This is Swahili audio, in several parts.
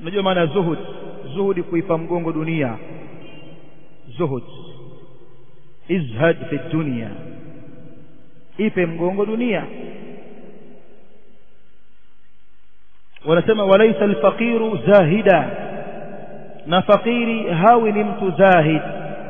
unajua maana zuhud? Zuhudi kuipa mgongo dunia. Zuhud, izhad fi dunya, ipe mgongo dunia. Wanasema walaysa alfaqiru zahida, na fakiri hawi ni mtu zahid.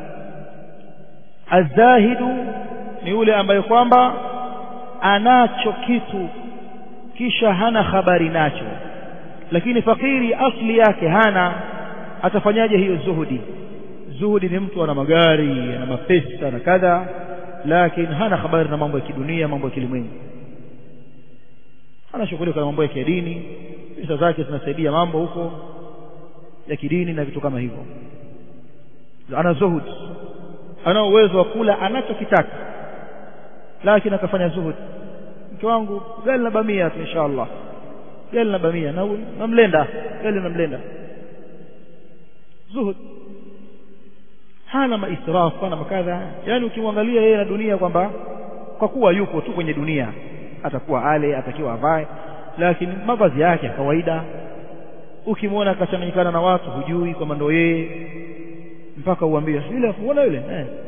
Azahidu ni yule ambaye kwamba anacho kitu kisha hana habari nacho, lakini fakiri asli yake hana. Atafanyaje hiyo zuhudi? Zuhudi ni mtu ana magari, ana mapesa na kadha, lakini hana habari na mambo ya kidunia, mambo ya kilimwengu. Anashughulika na mambo ya kidini, pesa zake zinasaidia mambo huko ya kidini na vitu kama hivyo. Ana zuhud, ana uwezo wa kula anachokitaka, lakini akafanya zuhud. Mke wangu gari na bamia tu inshallah, gari na bamia na mlenda, gari na mlenda. Zuhud, hana maisrafu, hana makadha. Yani ukimwangalia yeye na dunia kwamba kwa kuwa yuko tu kwenye dunia, atakuwa ale, atakiwa avae, lakini mavazi yake ya kawaida. Ukimwona akachanganyikana na watu hujui kwamba ndio yeye, mpaka uambie yule unaona yule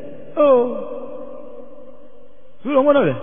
yule unaona yule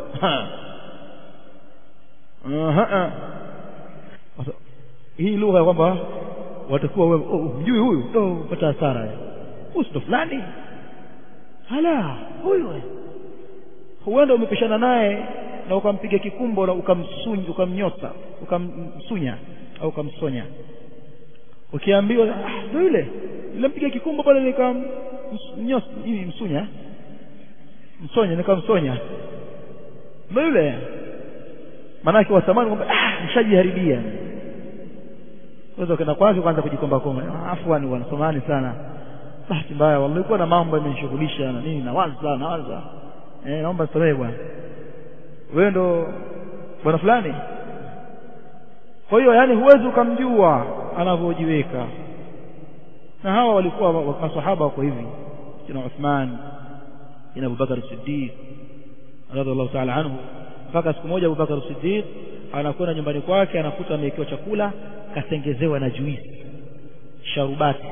hii lugha kwamba watakuwa wewe hujui huyu upata hasara usto fulani. Hala huyu huenda umepishana naye na ukampiga kikumbo na ukamnyota, ukamsunya au ukamsonya. Ukiambiwa ndio yule nilimpiga kikumbo pale nikamnyota hivi, msonya nikamsonya, ndio yule. Maana kwa samani kwamba nishajiharibia. Sasa kana kwanza kujikomba komba, afwani bwana, samani sana, bahati mbaya wallahi, nilikuwa na mambo yamenishughulisha na nini, nawaza naomba starehe bwana, wewe ndo bwana fulani. Kwa hiyo yani huwezi ukamjua anavyojiweka. Na hawa walikuwa masahaba wako hivi, kina Uthman, kina Abu Bakar Siddiq radhiallahu ta'ala anhu. Mpaka siku moja Abu Bakar Siddiq anakwenda nyumbani kwake, anakuta amewekewa chakula, katengezewa na juisi, sharubati.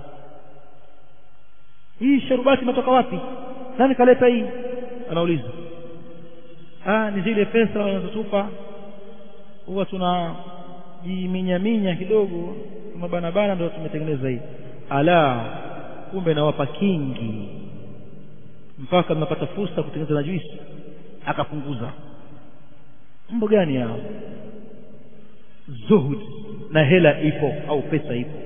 Hii sharubati imetoka wapi? Nani kaleta hii? Anauliza. Ni zile pesa wanazotupa, huwa tunajiminya kidogo, mabana ndio tumetengeneza hii. Ala, kumbe nawapa kingi mpaka mnapata fursa kutengeneza na juisi. Akapunguza. Mambo gani hao? Zuhud na hela ipo au pesa ipo.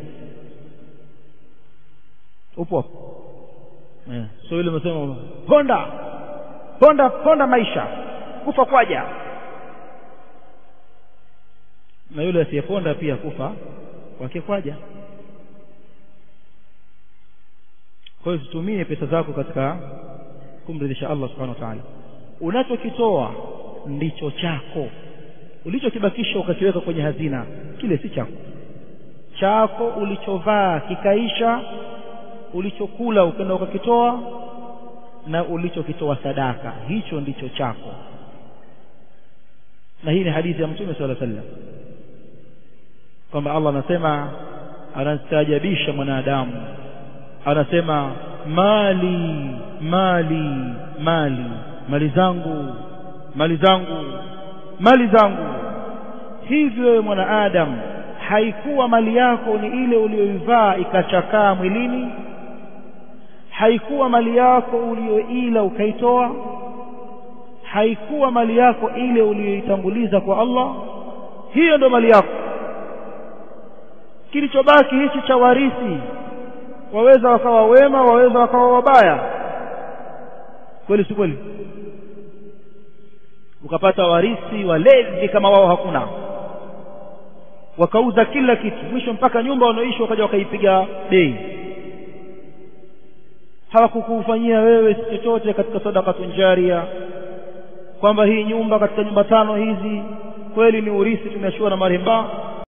Upo. So ile msemo ponda maisha, kufa kwaja. Na yule asiyeponda pia kufa kwake kwaja. Kwa hiyo tutumie pesa zako katika kumridhisha Allah subhanahu wa ta'ala. Unachokitoa ndicho chako. Ulichokibakisha ukakiweka kwenye hazina, kile si chako. Chako ulichovaa kikaisha, ulichokula ukenda ukakitoa, na ulichokitoa sadaka, hicho ndicho chako. Na hii ni hadithi ya Mtume sallallahu alaihi wasallam kwamba Allah anasema, anastaajabisha mwanadamu, anasema mali zangu. Hivyo mwanadamu, haikuwa mali yako ni ile uliyoivaa ikachakaa mwilini, haikuwa mali yako uliyoila ukaitoa, haikuwa mali yako ile uliyoitanguliza kwa Allah. Hiyo ndo mali yako. Kilichobaki hichi cha warithi, waweza wakawa wema, waweza wakawa wabaya. Kweli si kweli? Ukapata warithi walevi kama wao hakuna, wakauza kila kitu, mwisho mpaka nyumba wanaoishi wakaja wakaipiga bei. Hawakukufanyia wewe chochote katika sadaka tunjaria, kwamba hii nyumba katika nyumba 5 hizi kweli ni urithi tumeachiwa na marehemu,